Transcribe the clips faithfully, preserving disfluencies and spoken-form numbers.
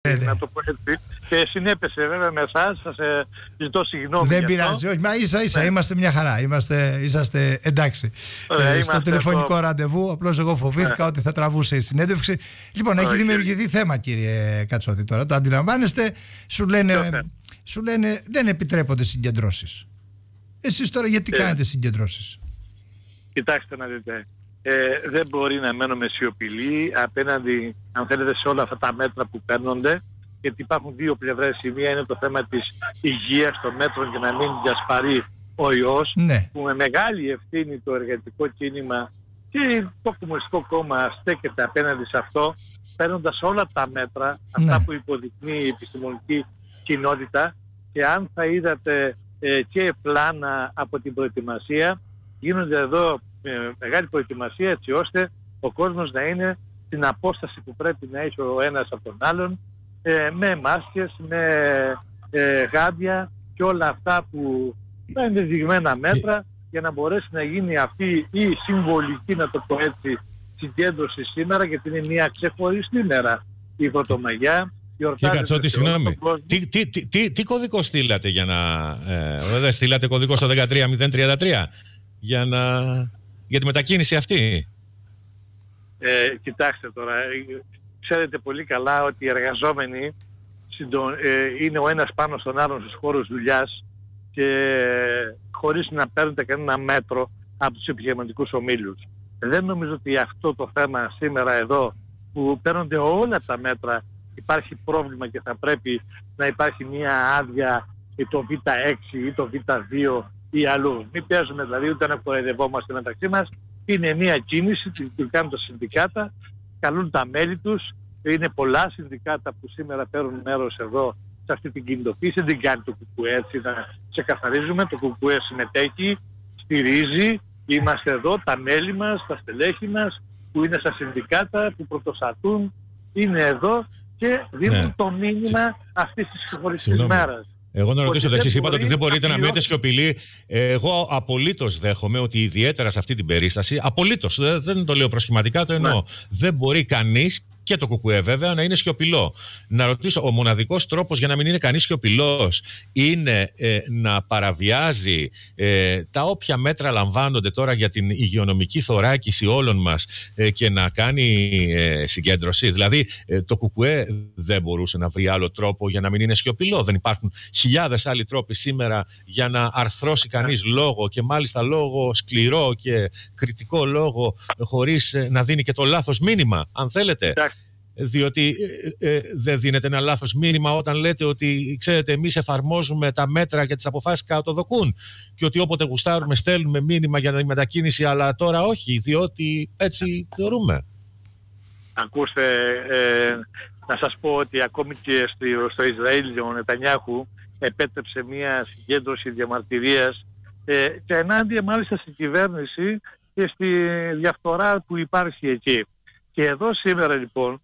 ε, να το πω έτσι, και συνέπεσε βέβαια με εσάς, σας ε, ζητώ συγγνώμη. Δεν πειράζει, όχι, μα ίσα ίσα, ναι. Είμαστε μια χαρά, είμαστε, είσαστε εντάξει. Ωραία, ε, στο τηλεφωνικό το... ραντεβού, απλώς εγώ φοβήθηκα ναι. ότι θα τραβούσε η συνέντευξη. Λοιπόν, okay. έχει δημιουργηθεί θέμα, κύριε Κατσότη, τώρα, το αντιλαμβάνεστε, σου λένε, σου λένε δεν επιτρέπονται συγκεντρώσεις. Εσείς τώρα γιατί ε. κάνετε συγκεντρώσεις? Κοιτάξτε να δείτε. Ε, δεν μπορεί να μένουμε σιωπηλοί απέναντι, αν θέλετε, σε όλα αυτά τα μέτρα που παίρνονται, γιατί υπάρχουν δύο πλευρές. Η μία είναι το θέμα της υγείας των μέτρων και να μην διασπαρεί ο ιός, ναι. που με μεγάλη ευθύνη το εργατικό κίνημα και το Κομμουνιστικό Κόμμα στέκεται απέναντι σε αυτό, παίρνοντας όλα τα μέτρα, αυτά ναι. που υποδεικνύει η επιστημονική κοινότητα, και αν θα είδατε ε, και πλάνα από την προετοιμασία, γίνονται εδώ με μεγάλη προετοιμασία, έτσι ώστε ο κόσμος να είναι στην απόσταση που πρέπει να έχει ο ένας από τον άλλον, ε, με μάσκες, με ε, γάντια και όλα αυτά που θα είναι δειγμένα μέτρα για να μπορέσει να γίνει αυτή η συμβολική, να το πω έτσι, συγκέντρωση σήμερα, γιατί είναι μια ξεχωριστή μέρα η Πρωτομαγιά. Κύριε Κατσότη, συγγνώμη, τι, τι, τι, τι, τι κωδικό στείλατε για να... Ε, δεν στείλατε κωδικό στο δεκατρία μηδέν τριάντα τρία για, να, για τη μετακίνηση αυτή? Ε, κοιτάξτε τώρα, ξέρετε πολύ καλά ότι οι εργαζόμενοι συντο, ε, είναι ο ένας πάνω στον άλλον στους χώρους δουλειάς και χωρίς να παίρνετε κανένα μέτρο από τους επιχειρηματικούς ομίλους. Δεν νομίζω ότι αυτό το θέμα σήμερα εδώ, που παίρνονται όλα τα μέτρα, υπάρχει πρόβλημα και θα πρέπει να υπάρχει μια άδεια ή το β έξι ή το β δύο ή αλλού. Μην παίζουμε δηλαδή, ούτε να κοροϊδευόμαστε μεταξύ μας. Είναι μια κίνηση που κάνουν τα συνδικάτα, καλούν τα μέλη τους. Είναι πολλά συνδικάτα που σήμερα παίρνουν μέρος εδώ σε αυτή την κινητοποίηση. Δεν κάνει το ΚΚΕ, έτσι να ξεκαθαρίζουμε. Το ΚΚΕ συμμετέχει, στηρίζει. Είμαστε εδώ, τα μέλη μας, τα στελέχη μας που είναι στα συνδικάτα, που πρωτοστατούν, είναι εδώ και δίνουν ναι. το μήνυμα αυτής της ξεχωριστής μέρας. Εγώ να ρωτήσω το εξής. Είπατε ότι δεν μπορείτε να μείνετε σιωπηλοί. Εγώ απολύτως δέχομαι ότι ιδιαίτερα σε αυτή την περίσταση, απολύτως, δεν το λέω προσχηματικά, το εννοώ, ναι. δεν μπορεί κανείς, και το ΚΚΕ βέβαια, να είναι σιωπηλό. Να ρωτήσω, ο μοναδικός τρόπος για να μην είναι κανείς σιωπηλός είναι ε, να παραβιάζει ε, τα όποια μέτρα λαμβάνονται τώρα για την υγειονομική θωράκιση όλων μας ε, και να κάνει ε, συγκέντρωση. Δηλαδή ε, το ΚΚΕ δεν μπορούσε να βρει άλλο τρόπο για να μην είναι σιωπηλό. Δεν υπάρχουν χιλιάδες άλλοι τρόποι σήμερα για να αρθρώσει κανείς λόγο, και μάλιστα λόγο σκληρό και κριτικό λόγο, χωρίς ε, να δίνει και το λάθος μήνυμα, αν θέλετε. Διότι ε, ε, δεν δίνεται ένα λάθος μήνυμα όταν λέτε ότι, ξέρετε, εμείς εφαρμόζουμε τα μέτρα και τις αποφάσεις κατοδοκούν και ότι όποτε γουστάρουμε στέλνουμε μήνυμα για τη μετακίνηση, αλλά τώρα όχι, διότι έτσι θεωρούμε. Ακούστε, ε, να σας πω ότι ακόμη και στο, στο Ισραήλ ο Νετανιάχου επέτρεψε μια συγκέντρωση διαμαρτυρίας ε, και ενάντια μάλιστα στην κυβέρνηση και στη διαφθορά που υπάρχει εκεί. Και εδώ σήμερα λοιπόν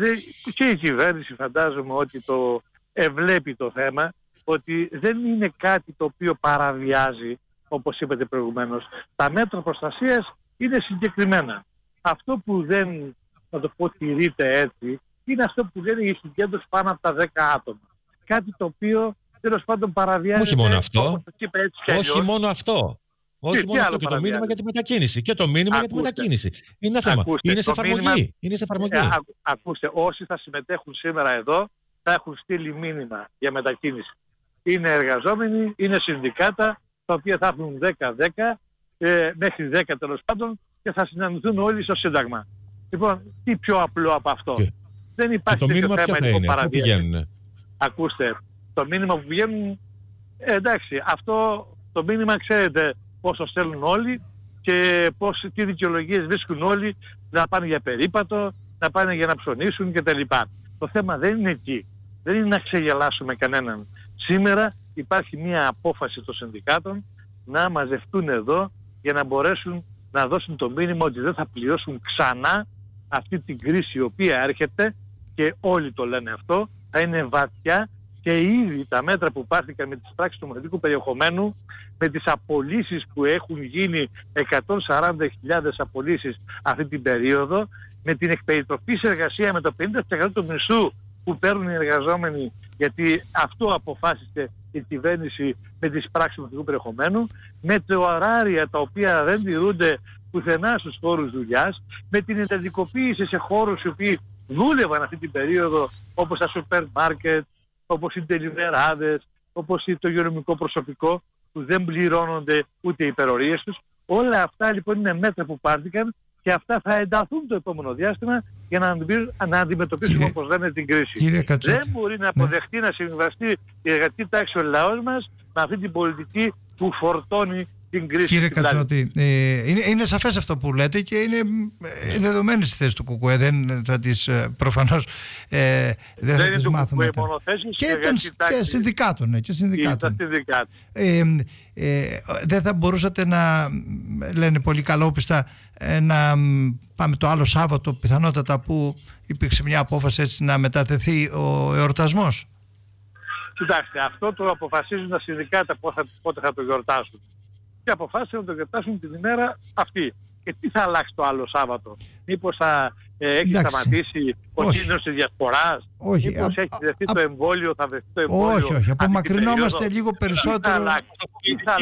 και η κυβέρνηση φαντάζομαι ότι το ευλέπει το θέμα, ότι δεν είναι κάτι το οποίο παραβιάζει, όπως είπατε προηγουμένως. Τα μέτρα προστασίας είναι συγκεκριμένα. Αυτό που δεν, να το πω, τηρείται έτσι, είναι αυτό που λένε οι συγκέντρωση πάνω από τα δέκα άτομα. Κάτι το οποίο τέλος πάντων παραβιάζει. Όχι μόνο αυτό. Όχι μόνο αυτό. Όχι μόνο αυτό, και το μήνυμα για τη μετακίνηση. Και το μήνυμα ακούστε, για τη μετακίνηση. Είναι ένα θέμα. Ακούστε, είναι σε εφαρμογή. Μήνυμα, είναι σε εφαρμογή. Ε, α, ακούστε, όσοι θα συμμετέχουν σήμερα εδώ θα έχουν στείλει μήνυμα για μετακίνηση. Είναι εργαζόμενοι, είναι συνδικάτα, τα οποία θα έχουν δέκα δέκα, ε, μέχρι δέκα τέλος πάντων, και θα συναντηθούν όλοι στο Σύνταγμα. Λοιπόν, τι πιο απλό από αυτό. Και, δεν υπάρχει τέτοιο θέμα λοιπόν παραβίαση. Ακούστε, το μήνυμα που βγαίνουν, ε, εντάξει, αυτό το μήνυμα ξέρετε πόσο στέλνουν όλοι και πώς, τι δικαιολογίες βρίσκουν όλοι να πάνε για περίπατο, να πάνε για να ψωνίσουν κτλ. Το θέμα δεν είναι εκεί. Δεν είναι να ξεγελάσουμε κανέναν. Σήμερα υπάρχει μια απόφαση των συνδικάτων να μαζευτούν εδώ για να μπορέσουν να δώσουν το μήνυμα ότι δεν θα πληρώσουν ξανά αυτή την κρίση η οποία έρχεται, και όλοι το λένε αυτό, θα είναι βαθιά. Και ήδη τα μέτρα που πάρθηκαν με τις πράξεις του νομοθετικού περιεχομένου, με τις απολύσεις που έχουν γίνει, εκατόν σαράντα χιλιάδες απολύσεις αυτή την περίοδο, με την εκπεριτροφής εργασία με το πενήντα τοις εκατό του μισθού που παίρνουν οι εργαζόμενοι, γιατί αυτό αποφάσισε η κυβέρνηση με τις πράξεις του περιεχομένου, με τα ωράρια τα οποία δεν τηρούνται πουθενά στους χώρους δουλειάς, με την εντατικοποίηση σε χώρους οι οποίοι δούλευαν αυτή την περίοδο, όπως τα σούπερ μάρκετ, όπως οι τελειβεράδες, όπως το υγειονομικό προσωπικό, που δεν πληρώνονται ούτε οι υπερορίες τους. Όλα αυτά λοιπόν είναι μέτρα που πάρθηκαν και αυτά θα ενταθούν το επόμενο διάστημα για να, να αντιμετωπίσουμε, όπως λέμε, την κρίση. Δεν μπορεί να αποδεχτεί ναι. να συμβιβαστεί η εργατική τάξη ο λαός μας με αυτή την πολιτική που φορτώνει την κρίση. Κύριε Κατσότη, ε, είναι, είναι σαφές αυτό που λέτε και είναι ε, δεδομένη στη θέση του ΚΚΕ. Δεν θα τις ε, προφανώς ε, δεν, δεν θα τις μάθουμε. Και, και των και συνδικάτων. Ναι, και συνδικάτων. Ε, ε, δεν θα μπορούσατε να, λένε πολύ καλόπιστα, ε, να πάμε το άλλο Σάββατο πιθανότατα που υπήρξε μια απόφαση έτσι να μετατεθεί ο εορτασμός? Κοιτάξτε, αυτό το αποφασίζουν τα συνδικάτα πότε θα, πότε θα το γιορτάσουν. Και αποφάσισαν να το γιορτάσουν την ημέρα αυτή. Και τι θα αλλάξει το άλλο Σάββατο? Μήπως θα ε, έχει εντάξει. σταματήσει ο κίνδυνος της διασποράς? Όχι. Μήπως α, έχει δεχτεί α, το εμβόλιο, θα δεχτεί το εμβόλιο? Όχι, όχι. Απομακρυνόμαστε λίγο περισσότερο. Τι θα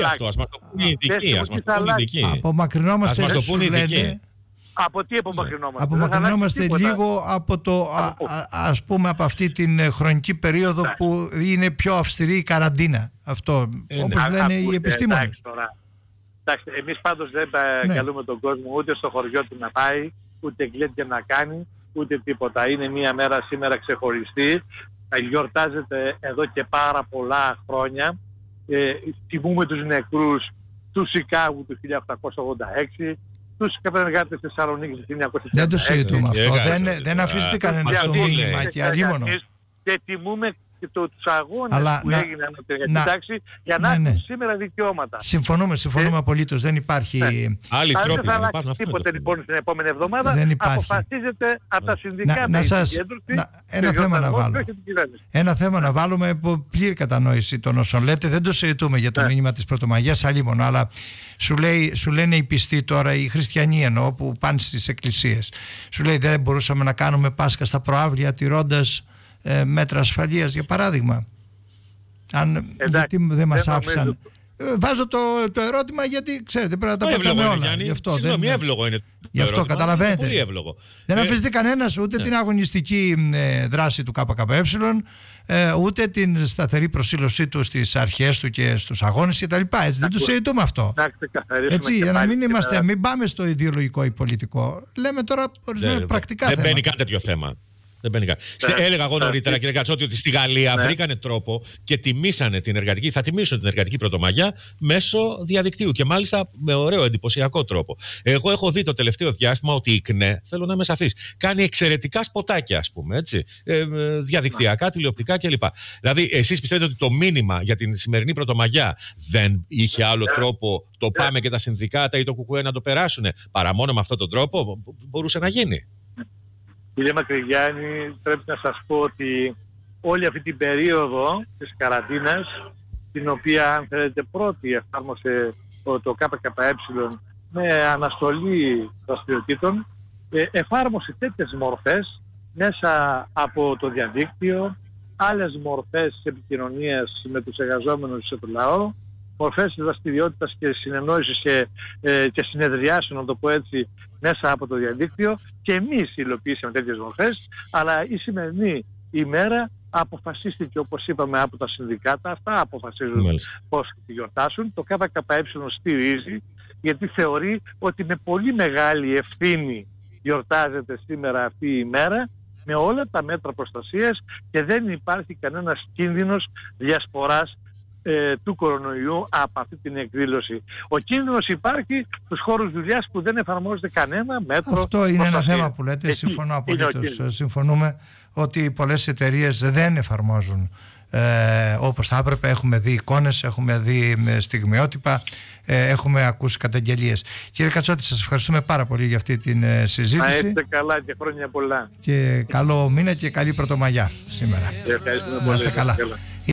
αλλάξει? Απομακρυνόμαστε λίγο. Από τι απομακρυνόμαστε? Απομακρυνόμαστε λίγο από το, α, α, ας πούμε, από αυτή την χρονική περίοδο ναι. που είναι πιο αυστηρή η καραντίνα. Αυτό, ε, όπως ναι. λένε α, οι επιστήμονες. Εντάξει, εμείς πάντως δεν ναι. καλούμε τον κόσμο ούτε στο χωριό του να πάει, ούτε γκλέντια να κάνει, ούτε τίποτα. Είναι μια μέρα σήμερα ξεχωριστή. Γιορτάζεται εδώ και πάρα πολλά χρόνια. Ε, τιμούμε τους νεκρούς του Σικάγου του χίλια οκτακόσια ογδόντα έξι, τους καπεργάτες της Θεσσαλονίκης του χίλια εννιακόσια εβδομήντα έξι. Δεν το συζητούμε αυτό. Δεν, δεν αφήσετε κανένα στο μήνυμα και αλλήμωνο. Και τιμούμε και το, τους αγώνες αλλά, που να, έγιναν από την εργατική τάξη για να ναι, έχουν ναι. σήμερα δικαιώματα. Συμφωνούμε, συμφωνούμε ε, απολύτως. Δεν υπάρχει... Ναι. Άλλοι Αν τρόποι. Δεν θα αλλάξει τίποτε λοιπόν στην επόμενη εβδομάδα. Αποφασίζεται από τα συνδικάτα. Να, να σας, να, ένα θέμα να βάλω. Ένα θέμα να βάλουμε από πλήρη κατανόηση των όσων λέτε. Δεν το συζητούμε για το ναι. μήνυμα της Πρωτομαγιάς αλλήμωνο, αλλά σου, λέει, σου λένε οι πιστοί τώρα, οι χριστιανοί εννοώ, που πάνε στις εκκλησίες. Σου λέει δεν μπορούσαμε να κάνουμε Πάσχα στα προαύλια τηρώντας ε, μέτρα ασφαλείας, για παράδειγμα. Αν, εντάξει, γιατί δεν μας άφησαν. Βάζω το, το ερώτημα γιατί ξέρετε πρέπει να τα πατάμε όλα. Γιάννη, γι' αυτό, συγγνώμη, δεν... εύλογο είναι. Γι' αυτό ερώτημα, καταλαβαίνετε. Πολύ εύλογο. Δεν ε... αφήσετε κανένας ούτε ναι. την αγωνιστική ε, δράση του ΚΚΕ, ε, ούτε την σταθερή προσήλωσή του στις αρχές του και στους αγώνες κτλ. Έτσι δεν το συζητούμε αυτό. Έτσι, για να μην, είμαστε, μην πάμε στο ιδεολογικό ή πολιτικό. Λέμε τώρα ορισμένα πρακτικά δεν θέματα. Δεν μπαίνει κάτι τέτοιο θέμα. Δεν μπαίνει κάτι. Ναι. Έλεγα εγώ νωρίτερα, ναι. κύριε Κατσότη, ότι στη Γαλλία ναι. βρήκανε τρόπο και τιμήσανε την εργατική, θα τιμήσουν την εργατική Πρωτομαγιά μέσω διαδικτύου και μάλιστα με ωραίο εντυπωσιακό τρόπο. Εγώ έχω δει το τελευταίο διάστημα ότι η ΚΝΕ, θέλω να είμαι σαφής, κάνει εξαιρετικά σποτάκια, ας πούμε, έτσι, ε, διαδικτυακά, τηλεοπτικά κλπ. Δηλαδή, εσείς πιστεύετε ότι το μήνυμα για την σημερινή Πρωτομαγιά δεν είχε άλλο τρόπο το ΠΑΜΕ και τα συνδικάτα ή το ΚΚΕ να το περάσουν παρά μόνο με αυτόν τον τρόπο? Μπορούσε να γίνει. Κύριε Μακρυγιάννη, πρέπει να σας πω ότι όλη αυτή την περίοδο της καραντίνας, την οποία αν θέλετε πρώτη εφάρμοσε το ΚΚΕ με αναστολή δραστηριοτήτων, εφάρμοσε τέτοιες μορφές μέσα από το διαδίκτυο, άλλες μορφές επικοινωνίας με τους εργαζόμενους σε το λαό, μορφές δραστηριότητας και συνεννόησης και, ε, και συνεδριάσεων, να το πω έτσι, μέσα από το διαδίκτυο, και εμείς υλοποιήσαμε τέτοιες μορφές, αλλά η σημερινή ημέρα αποφασίστηκε, όπως είπαμε, από τα συνδικάτα. Αυτά αποφασίζουν Μάλιστα. πώς θα τη γιορτάσουν. Το ΚΚΕ στηρίζει, γιατί θεωρεί ότι με πολύ μεγάλη ευθύνη γιορτάζεται σήμερα αυτή η ημέρα, με όλα τα μέτρα προστασίας, και δεν υπάρχει κανένας κίνδυνος διασποράς ε, του κορονοϊού από αυτή την εκδήλωση. Ο κίνδυνος υπάρχει στους χώρους δουλειάς που δεν εφαρμόζεται κανένα μέτρο. Αυτό είναι προστασίας. Ένα θέμα που λέτε, συμφωνώ απολύτως. Συμφωνούμε ότι πολλές εταιρείες δεν εφαρμόζουν ε, όπως θα έπρεπε. Έχουμε δει εικόνες, έχουμε δει στιγμιότυπα, ε, έχουμε ακούσει καταγγελίες. Κύριε Κατσότη, σας ευχαριστούμε πάρα πολύ για αυτή την ε, συζήτηση. Να είστε καλά και χρόνια πολλά. Και καλό μήνα και καλή Πρωτομαγιά σήμερα. Ευχαριστούμε πολύ. Να είστε καλά. καλά.